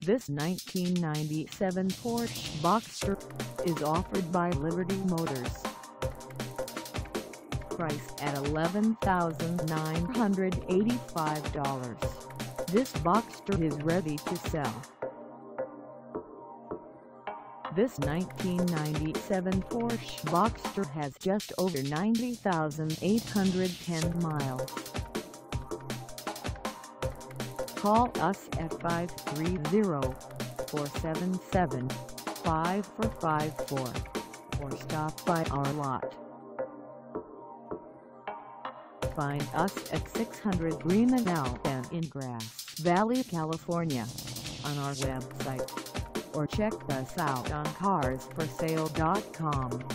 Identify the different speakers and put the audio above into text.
Speaker 1: This 1997 Porsche Boxster is offered by Liberty Motors. Priced at $11,985, this Boxster is ready to sell. This 1997 Porsche Boxster has just over 90,810 miles. Call us at 530-477-5454 or stop by our lot. Find us at 600 FREEMAN LN in Grass Valley, California on our website, or check us out on carsforsale.com.